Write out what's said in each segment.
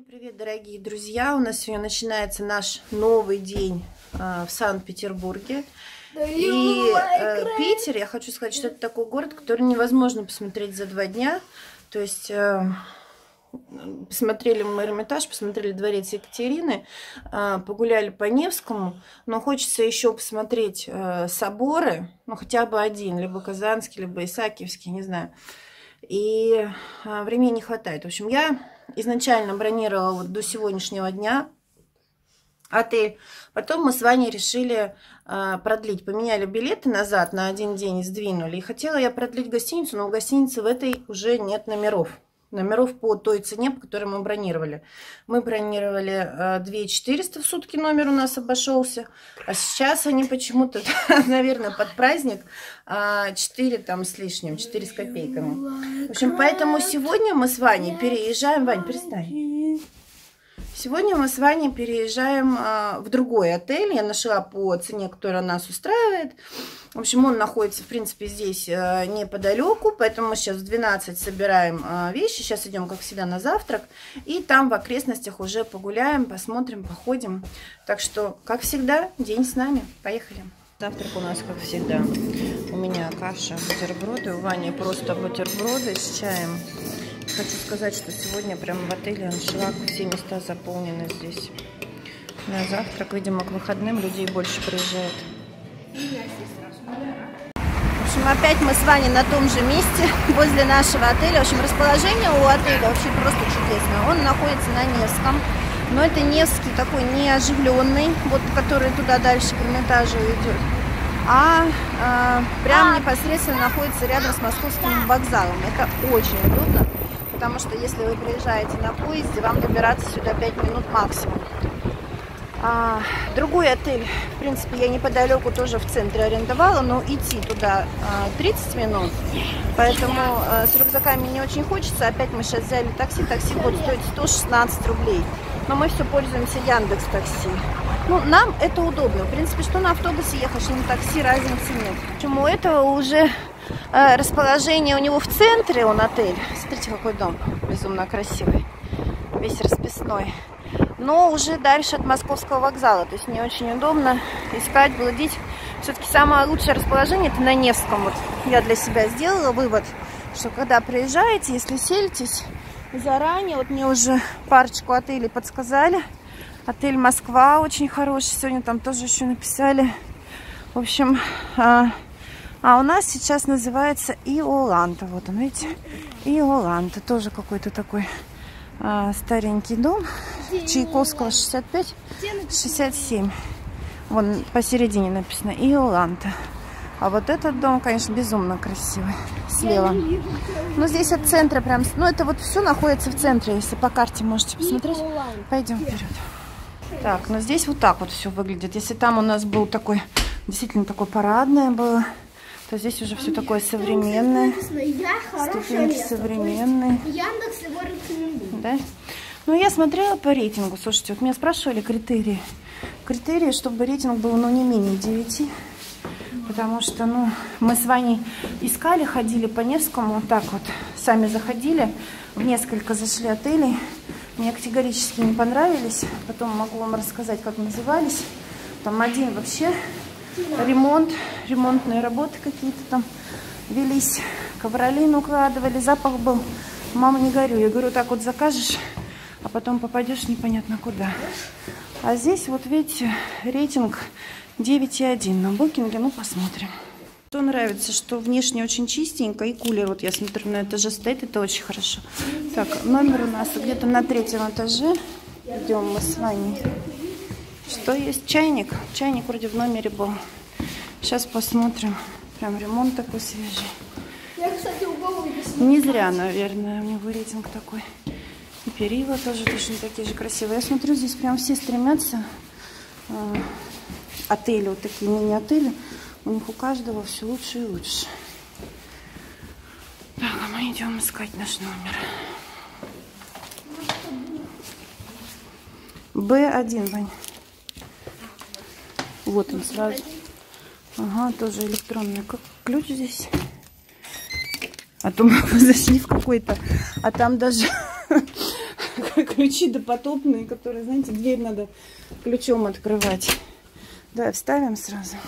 Привет, дорогие друзья! У нас сегодня начинается наш новый день в Санкт-Петербурге. И Питер, я хочу сказать, что это такой город, который невозможно посмотреть за 2 дня. То есть посмотрели мы Эрмитаж, посмотрели дворец Екатерины, погуляли по Невскому, но хочется еще посмотреть соборы, ну хотя бы один, либо Казанский, либо Исаакиевский, не знаю. И времени не хватает. В общем, я изначально бронировала вот до сегодняшнего дня отель. Потом мы с Ваней решили продлить. Поменяли билеты назад на 1 день и сдвинули. И хотела я продлить гостиницу, но в гостинице в этой уже нет номеров. Номеров по той цене, по которой мы бронировали. Мы бронировали 2400 в сутки, номер у нас обошелся. А сейчас они почему-то, наверное, под праздник 4 там с лишним, 4 с копейками. В общем, поэтому сегодня мы с Ваней переезжаем. Вань, перестань. Сегодня мы с Ваней переезжаем в другой отель. Я нашла по цене, которая нас устраивает. В общем, он находится, в принципе, здесь неподалеку. Поэтому мы сейчас в 12 собираем вещи. Сейчас идем, как всегда, на завтрак. И там в окрестностях уже погуляем, посмотрим, походим. Так что, как всегда, день с нами. Поехали. Завтрак у нас, как всегда. У меня каша, бутерброды. У Вани просто бутерброды с чаем. Хочу сказать, что сегодня прямо в отеле аншлаг, все места заполнены здесь. На завтрак, видимо, к выходным людей больше приезжает. В общем, опять мы с Ваней на том же месте, возле нашего отеля. В общем, расположение у отеля вообще просто чудесное. Он находится на Невском, но это Невский такой неоживленный, вот который туда дальше к Эрмитажу идет. Прям непосредственно находится рядом с Московским вокзалом. Это очень удобно. Потому что если вы приезжаете на поезде, вам добираться сюда 5 минут максимум. Другой отель, в принципе, я неподалеку тоже в центре арендовала, но идти туда 30 минут. Поэтому с рюкзаками не очень хочется. Опять мы сейчас взяли такси. Такси будет стоить 116 рублей. Но мы все пользуемся Яндекс.Такси. Ну, нам это удобно. В принципе, что на автобусе ехать, что на такси, разницы нет. Почему этого уже... Расположение у него в центре, он отель. Смотрите, какой дом безумно красивый, весь расписной. Но уже дальше от Московского вокзала, то есть не очень удобно искать, блудить. Все-таки самое лучшее расположение это на Невском. Вот я для себя сделала вывод, что когда приезжаете, если селитесь заранее, вот мне уже парочку отелей подсказали. Отель Москва очень хороший, сегодня там тоже еще написали. В общем... у нас сейчас называется Иоланта. Вот он, видите? Иоланта. Тоже какой-то такой старенький дом. Чайковского 65-67. Вон посередине написано Иоланта. А вот этот дом, конечно, безумно красивый. Слева. Но здесь от центра прям... Ну, это вот все находится в центре. Если по карте можете посмотреть. Пойдем вперед. Так, но здесь вот так вот все выглядит. Если там у нас был такой... Действительно такое парадное было... то здесь уже все такое современное. Ступеньки современные. Яндекс его рекомендует. Да? Ну, я смотрела по рейтингу. Слушайте, вот меня спрашивали критерии. Критерии, чтобы рейтинг был, ну, не менее 9. Потому что, ну, мы с Ваней искали, ходили по Невскому. Вот так вот. Сами заходили. В несколько зашли отелей. Мне категорически не понравились. Потом могу вам рассказать, как назывались. Там один вообще... ремонтные работы какие-то там велись, ковролин укладывали, запах был, мама, не горю. Я говорю, так вот закажешь, а потом попадешь непонятно куда. А здесь вот видите, рейтинг 9,1 на букинге, ну посмотрим. Что нравится, что внешне очень чистенько, и кулер, вот я смотрю, на этаже стоит, это очень хорошо. Так, номер у нас где-то на 3-м этаже, идем мы с вами. Что есть? Чайник. Чайник вроде в номере был. Сейчас посмотрим. Прям ремонт такой свежий. Я, кстати, не зря, наверное, у него рейтинг такой. И перила тоже точно такие же красивые. Я смотрю, здесь прям все стремятся. Отели, вот такие мини-отели. У них у каждого все лучше и лучше. Так, а мы идем искать наш номер. Б1, Вань. Вот он сразу. Ага, тоже электронный ключ здесь. А то мы зашли в какой-то, а там даже ключи допотопные, которые, знаете, дверь надо ключом открывать. Да, вставим сразу.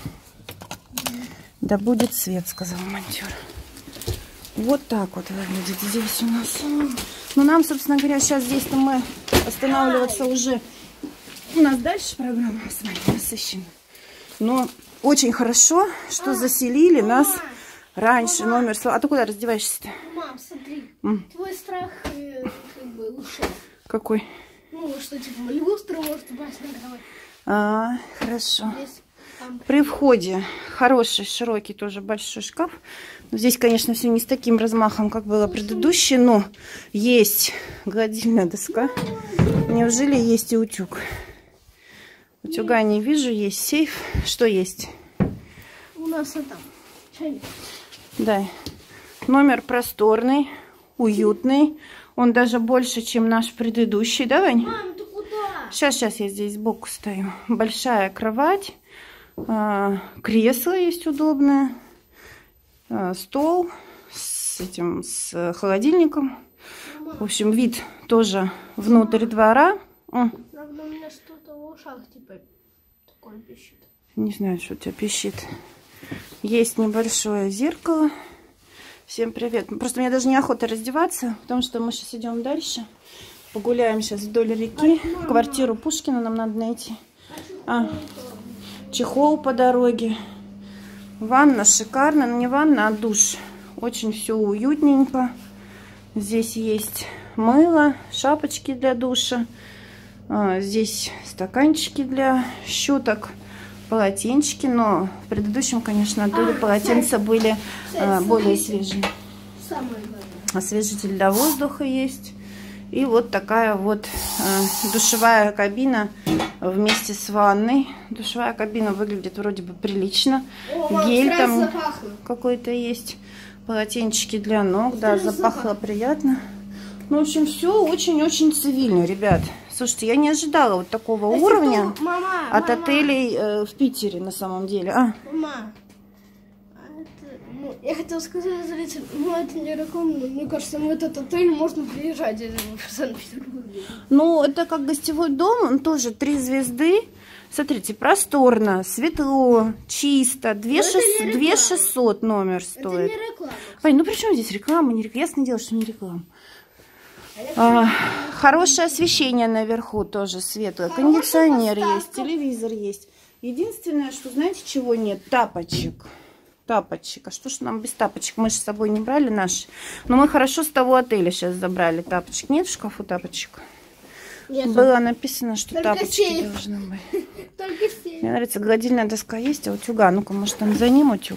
Да будет свет, сказал монтер. Вот так вот выглядит здесь у нас. Ну, нам, собственно говоря, сейчас здесь-то мы останавливаться уже. У нас дальше программа с вами насыщена. Но очень хорошо, что заселили нас раньше. Номер... А ты куда раздеваешься-то? Мам, смотри. Твой страх как бы ушел. Какой? Ну, что типа люстра может упасть на кровать. Хорошо. При входе хороший, широкий, тоже большой шкаф. Но здесь, конечно, все не с таким размахом, как было предыдущее, но есть гладильная доска. Неужели есть и утюг? Утюга не вижу, есть сейф. Что есть? У нас там чайник. Да. Номер просторный, уютный. Он даже больше, чем наш предыдущий. Да, Вань? Мам, ты куда? Сейчас я здесь сбоку стою. Большая кровать. Кресло есть удобное. Стол с холодильником. В общем, вид тоже внутрь двора. Правда, у меня что-то в ушах типа такое пищит. Не знаю, что у тебя пищит. Есть небольшое зеркало. Всем привет. Просто мне даже неохота раздеваться, потому что мы сейчас идем дальше. Погуляем сейчас вдоль реки. Квартиру Пушкина нам надо найти. Чехол по дороге. Ванна шикарная. Но не ванна, а душ. Очень все уютненько. Здесь есть мыло, шапочки для душа. Здесь стаканчики для щеток, полотенчики. Но в предыдущем, конечно, отдоле полотенца были более свежие. Освежитель для воздуха есть. И вот такая вот душевая кабина вместе с ванной. Душевая кабина выглядит вроде бы прилично. Гель там какой-то есть. Полотенчики для ног. Да, запахло приятно. Ну, в общем, все очень-очень цивильно, ребят. Слушайте, я не ожидала вот такого уровня от отелей в Питере на самом деле. Мама, я хотела сказать зрителям, ну это не реклама, но мне кажется, в этот отель можно приезжать в Санкт-Петербурге. Ну, это как гостевой дом, он тоже 3 звезды. Смотрите, просторно, светло, чисто. 2600 номер стоит. Это не реклама. Вань, ну при чем здесь реклама? Ясное дело, что не реклама. Хорошее освещение наверху тоже светлое. Кондиционер есть, телевизор есть. Единственное, что знаете, чего нет? Тапочек. Тапочек. А что ж нам без тапочек? Мы же с собой не брали наши. Но мы хорошо с того отеля сейчас забрали тапочек. Нет в шкафу тапочек? Нет. Было написано, что только тапочки сейф. Должны быть. Только сейф. Мне нравится, гладильная доска есть, а утюга. Ну-ка, может, там за ним утюг?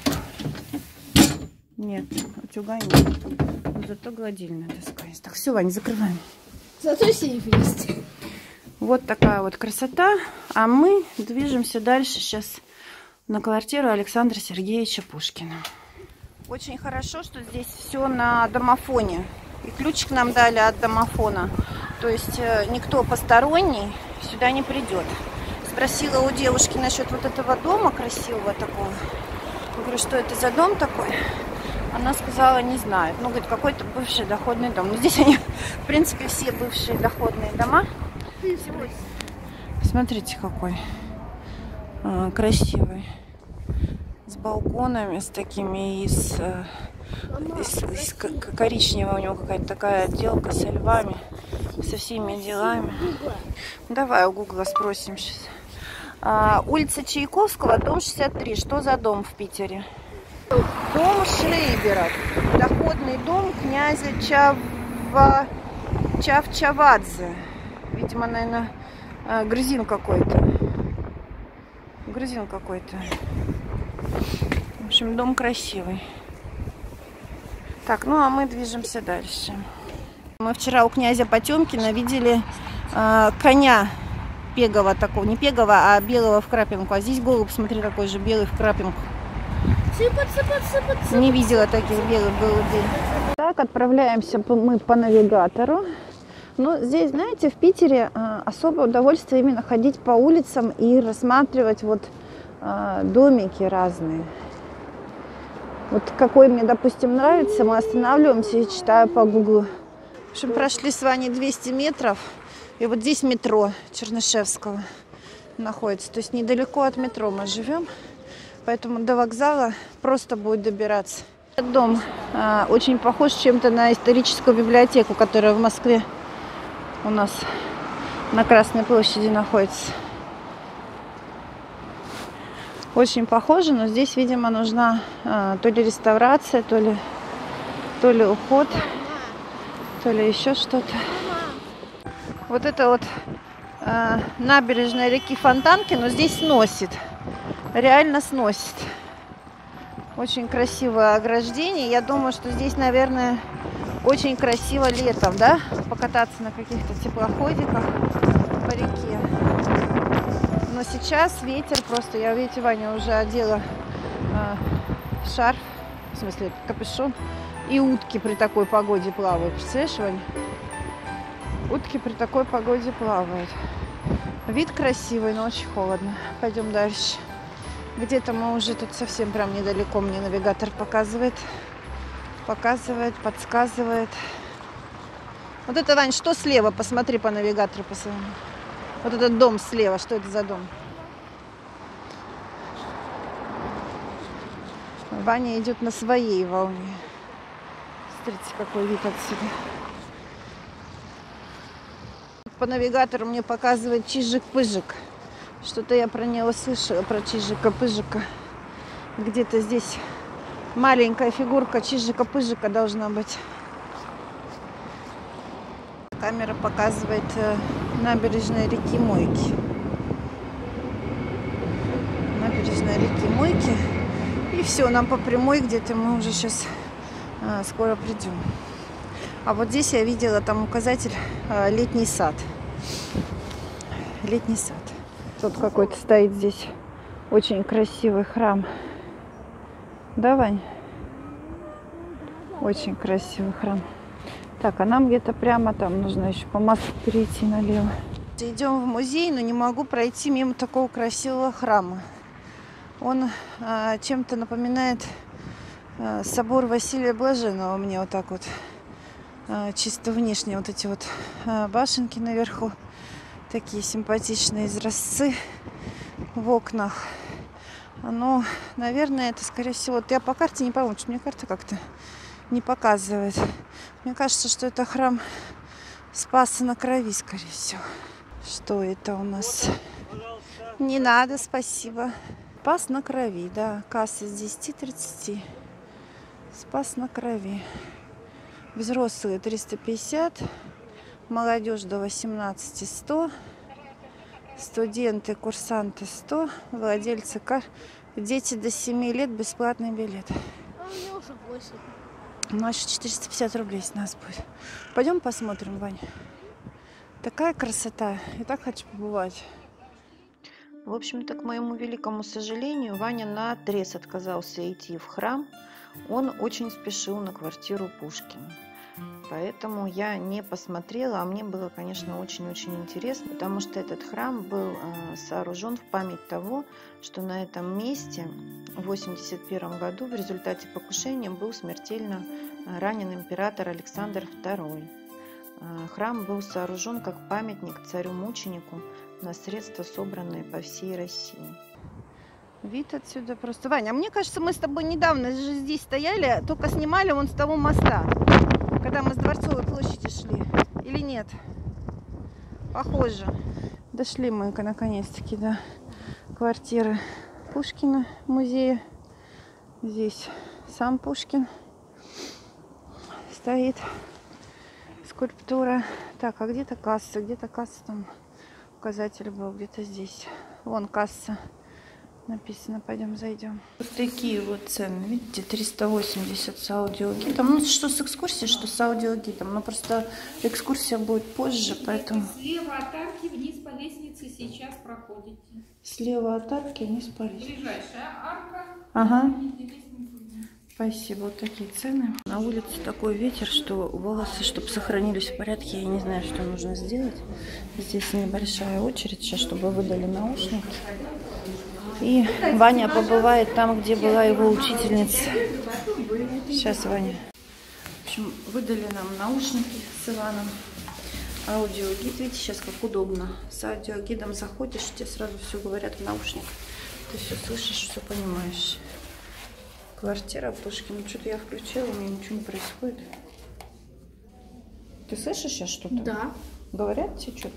Нет, утюга нет. Зато гладильная доска есть. Так, все, Вань, закрываем. Зато сейф есть. Вот такая вот красота. А мы движемся дальше сейчас на квартиру Александра Сергеевича Пушкина. Очень хорошо, что здесь все на домофоне. И ключик нам дали от домофона. То есть никто посторонний сюда не придет. Спросила у девушки насчет вот этого дома красивого такого. Я говорю, что это за дом такой? Она сказала, не знает. Ну, говорит, какой-то бывший доходный дом. Но здесь они, в принципе, все бывшие доходные дома. Смотрите, какой красивый. С балконами, с такими, из коричневого у него какая-то такая отделка со львами, со всеми делами. Давай у Гугла спросим сейчас. Улица Чайковского, дом 63. Что за дом в Питере? Дом Шрейберов. Доходный дом князя Чавчавадзе. Видимо, наверное, грузин какой-то. Грузин какой-то. В общем, дом красивый. Так, ну а мы движемся дальше. Мы вчера у князя Потемкина видели коня пегого такого. Не пегого, а белого в крапинку. А здесь голубь, смотри, такой же белый в крапинку. Не видела таких белых голубей. Так, отправляемся мы по навигатору. Но здесь, знаете, в Питере особое удовольствие именно ходить по улицам и рассматривать вот домики разные. Вот какой мне, допустим, нравится, мы останавливаемся и читаю по Гуглу В общем, прошли с Ваней 200 метров. И вот здесь метро Чернышевского находится. То есть недалеко от метро мы живем. Поэтому до вокзала просто будет добираться. Этот дом очень похож чем-то на историческую библиотеку, которая в Москве у нас на Красной площади находится. Очень похоже, но здесь, видимо, нужна то ли реставрация, то ли уход, то ли еще что-то. Вот это вот набережная реки Фонтанки, но здесь сносит. Реально сносит. Очень красивое ограждение. Я думаю, что здесь, наверное, очень красиво летом, да? Покататься на каких-то теплоходиках по реке. Но сейчас ветер просто... Я, видите, Ваня уже одела шарф, в смысле капюшон. И утки при такой погоде плавают. Представляешь, Ваня? Утки при такой погоде плавают. Вид красивый, но очень холодно. Пойдем дальше. Где-то мы уже тут совсем прям недалеко, мне навигатор показывает. Подсказывает. Вот это, Вань, что слева? Посмотри по навигатору по своему. Вот этот дом слева, что это за дом? Ваня идет на своей волне. Смотрите, какой вид отсюда. По навигатору мне показывает Чижик-Пыжик. Что-то я про него слышала, про Чижика-Пыжика. Где-то здесь маленькая фигурка Чижика-Пыжика должна быть. Камера показывает набережная реки Мойки. Набережная реки Мойки. И все, нам по прямой где-то мы уже сейчас скоро придем. А вот здесь я видела там указатель летний сад. Летний сад. Тут какой-то стоит здесь очень красивый храм. Да, Вань? Очень красивый храм. Так, а нам где-то прямо там нужно еще по мосту перейти налево. Идем в музей, но не могу пройти мимо такого красивого храма. Он чем-то напоминает собор Василия Блаженного мне вот так вот. Чисто внешне вот эти вот башенки наверху. Такие симпатичные изразцы в окнах. Оно, наверное, это, скорее всего... Вот я по карте не пойму, что мне карта как-то не показывает. Мне кажется, что это храм Спаса на Крови, скорее всего. Что это у нас? Не надо, спасибо. Спас на Крови, да. Касса с 10:30. Спас на Крови. Взрослые 350. Молодежь до 18 100. Студенты, курсанты 100. Владельцы кар. Дети до 7 лет бесплатный билет. А у меня уже 8. Значит, 450 рублей с нас будет. Пойдем посмотрим, Ваня. Такая красота. Я так хочу побывать. В общем-то, к моему великому сожалению, Ваня наотрез отказался идти в храм. Он очень спешил на квартиру Пушкина. Поэтому я не посмотрела, а мне было, конечно, очень-очень интересно, потому что этот храм был сооружен в память того, что на этом месте в 1981 году в результате покушения был смертельно ранен император Александр II. Храм был сооружен как памятник царю-мученику на средства, собранные по всей России. Вид отсюда просто... Ваня, а мне кажется, мы с тобой недавно же здесь стояли, только снимали вон с того моста, когда мы с Дворцовой площади шли. Или нет? Похоже. Дошли мы наконец-таки до квартиры Пушкина, музея. Здесь сам Пушкин стоит. Скульптура. Так, а где-то касса? Где-то касса там указатель был, где-то здесь. Вон касса. Написано, пойдем зайдем. Вот такие вот цены, видите, 380 с аудиогидом. Ну, что с экскурсией, что с аудиогидом. Но просто экскурсия будет позже, поэтому... Слева от арки вниз по лестнице сейчас проходите. Слева от арки вниз по лестнице. Ближайшая арка. Ага. Спасибо, вот такие цены. На улице такой ветер, что волосы, чтобы сохранились в порядке, я не знаю, что нужно сделать. Здесь небольшая очередь сейчас, чтобы выдали наушники. И Ваня побывает там, где была его учительница. Сейчас, Ваня. В общем, выдали нам наушники с Иваном. Аудиогид. Видите, сейчас как удобно. С аудиогидом заходишь, тебе сразу все говорят в наушниках. Ты все слышишь, все понимаешь. Квартира Пушкина. Что-то я включила, у меня ничего не происходит. Ты слышишь сейчас что-то? Да. Говорят тебе что-то?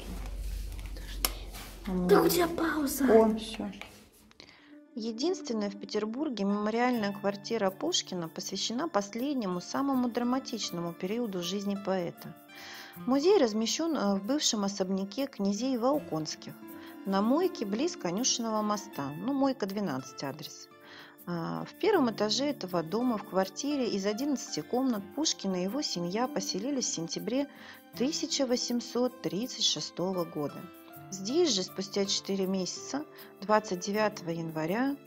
Да у тебя пауза. О, все. Единственная в Петербурге мемориальная квартира Пушкина посвящена последнему, самому драматичному периоду жизни поэта. Музей размещен в бывшем особняке князей Волконских на мойке близ Конюшенного моста, мойка 12 адрес. В первом этаже этого дома в квартире из 11 комнат Пушкин и его семья поселились в сентябре 1836 года. Здесь же спустя 4 месяца, 29 января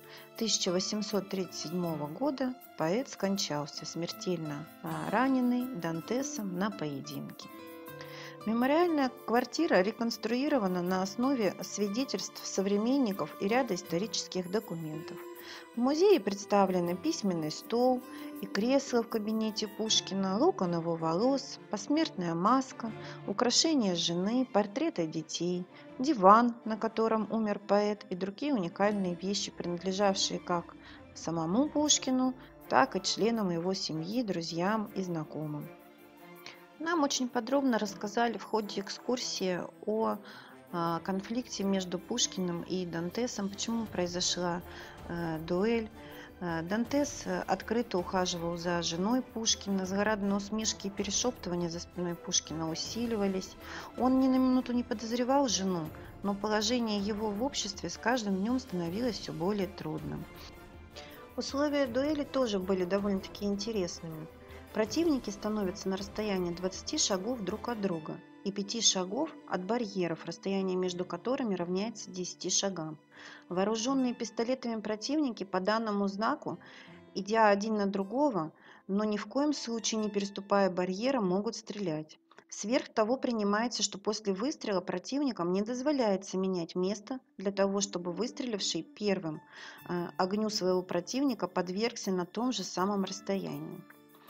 1837 года, поэт скончался, смертельно раненый Дантесом на поединке. Мемориальная квартира реконструирована на основе свидетельств современников и ряда исторических документов. В музее представлены письменный стол и кресло в кабинете Пушкина, локон его волос, посмертная маска, украшения жены, портреты детей, диван, на котором умер поэт, и другие уникальные вещи, принадлежавшие как самому Пушкину, так и членам его семьи, друзьям и знакомым. Нам очень подробно рассказали в ходе экскурсии о конфликте между Пушкиным и Дантесом, почему произошла дуэль. Дантес открыто ухаживал за женой Пушкина, злорадные усмешки и перешептывания за спиной Пушкина усиливались. Он ни на минуту не подозревал жену, но положение его в обществе с каждым днем становилось все более трудным. Условия дуэли тоже были довольно-таки интересными. Противники становятся на расстоянии 20 шагов друг от друга и 5 шагов от барьеров, расстояние между которыми равняется 10 шагам. Вооруженные пистолетами противники по данному знаку, идя один на другого, но ни в коем случае не переступая барьера, могут стрелять. Сверх того принимается, что после выстрела противникам не дозволяется менять место для того, чтобы выстреливший первым огню своего противника подвергся на том же самом расстоянии.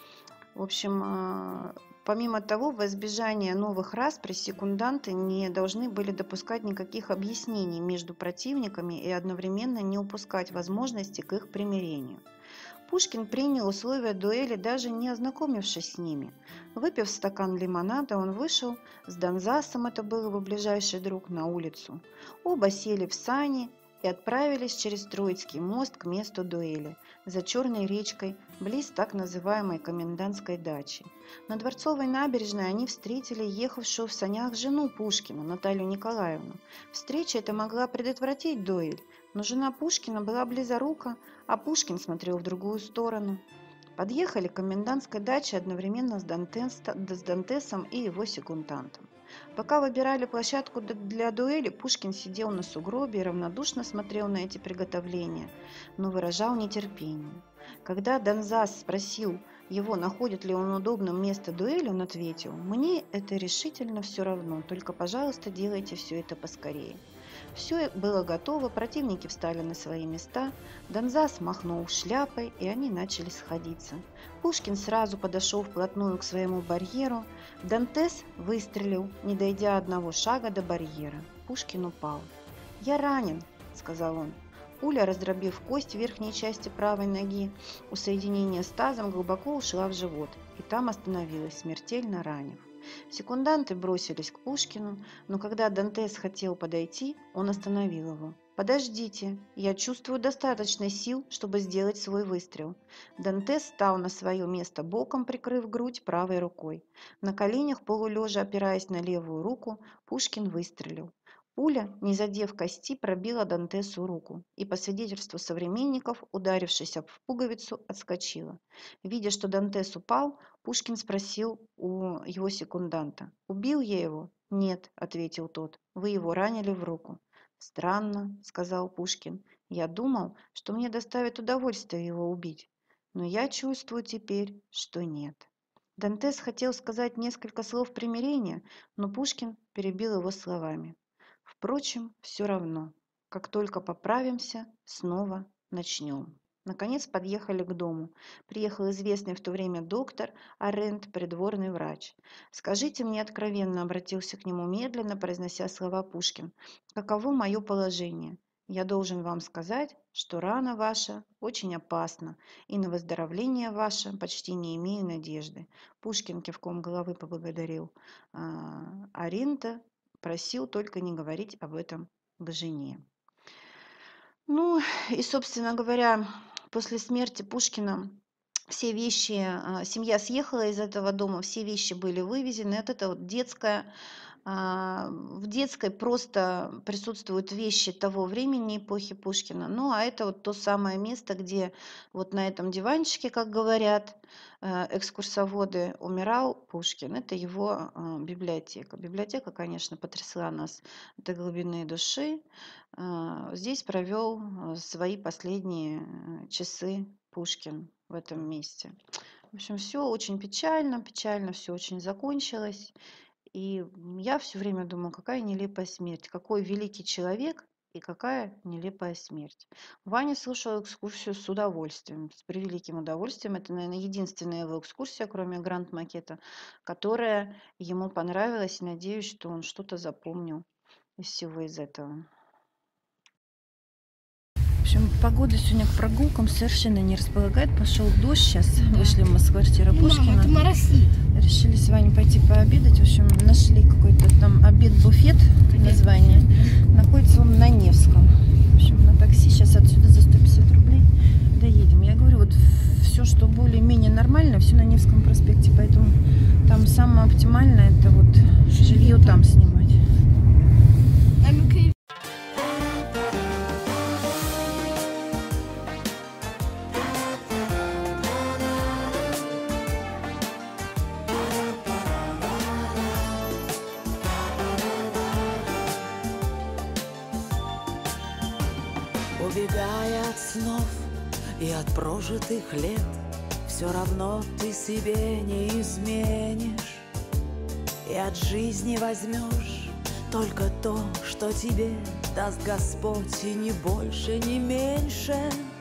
В общем, помимо того, во избежание новых расприй секунданты не должны были допускать никаких объяснений между противниками и одновременно не упускать возможности к их примирению. Пушкин принял условия дуэли, даже не ознакомившись с ними. Выпив стакан лимонада, он вышел с Донзасом, это был его ближайший друг, на улицу. Оба сели в сани и отправились через Троицкий мост к месту дуэли, за Черной речкой, близ так называемой комендантской дачи. На Дворцовой набережной они встретили ехавшую в санях жену Пушкина, Наталью Николаевну. Встреча эта могла предотвратить дуэль, но жена Пушкина была близорука, а Пушкин смотрел в другую сторону. Подъехали к комендантской даче одновременно с Дантесом и его секундантом. Пока выбирали площадку для дуэли, Пушкин сидел на сугробе и равнодушно смотрел на эти приготовления, но выражал нетерпение. Когда Донзас спросил его, находит ли он удобным место дуэли, он ответил: «Мне это решительно все равно, только, пожалуйста, делайте все это поскорее». Все было готово, противники встали на свои места, Донзас махнул шляпой, и они начали сходиться. Пушкин сразу подошел вплотную к своему барьеру, Дантес выстрелил, не дойдя одного шага до барьера. Пушкин упал. «Я ранен», — сказал он. Пуля, раздробив кость верхней части правой ноги, у соединения с тазом глубоко ушла в живот, и там остановилась, смертельно ранив. Секунданты бросились к Пушкину, но когда Дантес хотел подойти, он остановил его. «Подождите, я чувствую достаточно сил, чтобы сделать свой выстрел». Дантес встал на свое место боком, прикрыв грудь правой рукой. На коленях, полулежа, опираясь на левую руку, Пушкин выстрелил. Пуля, не задев кости, пробила Дантесу руку и, по свидетельству современников, ударившись об пуговицу, отскочила. Видя, что Дантес упал, Пушкин спросил у его секунданта: «Убил я его?» «Нет», — ответил тот, — «вы его ранили в руку». «Странно», — сказал Пушкин, — «я думал, что мне доставит удовольствие его убить, но я чувствую теперь, что нет». Дантес хотел сказать несколько слов примирения, но Пушкин перебил его словами: «Впрочем, все равно. Как только поправимся, снова начнем». Наконец подъехали к дому. Приехал известный в то время доктор Арендт, придворный врач. «Скажите мне откровенно», — обратился к нему медленно, произнося слова Пушкин, — «каково мое положение? Я должен вам сказать, что рана ваша очень опасна, и на выздоровление ваше почти не имею надежды». Пушкин кивком головы поблагодарил Арендта, просил только не говорить об этом к жене. Ну и, собственно говоря, после смерти Пушкина все вещи, семья съехала из этого дома, все вещи были вывезены. Это вот детская, в детской просто присутствуют вещи того времени, эпохи Пушкина. Ну, а это вот то самое место, где вот на этом диванчике, как говорят экскурсоводы, умирал Пушкин. Это его библиотека. Библиотека, конечно, потрясла нас до глубины души. Здесь провел свои последние часы Пушкин в этом месте. В общем, все очень печально, печально все очень закончилось. И я все время думаю, какая нелепая смерть, какой великий человек и какая нелепая смерть. Ваня слушал экскурсию с удовольствием, с превеликим удовольствием. Это, наверное, единственная его экскурсия, кроме гранд-макета, которая ему понравилась. И надеюсь, что он что-то запомнил из всего из этого. В общем, погода сегодня к прогулкам совершенно не располагает. Пошел дождь сейчас. Да. Вышли мы с квартиры Пушкина. Мама, это моросит. Решили с вами пойти пообедать. В общем, нашли какой-то там обед-буфет, название. Находится он на Невском. В общем, на такси сейчас отсюда за 150 рублей доедем. Я говорю, вот все, что более-менее нормально, все на Невском проспекте. Поэтому там самое оптимальное, это вот жилье там снимать. Убегая от снов и от прожитых лет, все равно ты себе не изменишь. И от жизни возьмешь только то, что тебе даст Господь, и ни больше, ни меньше.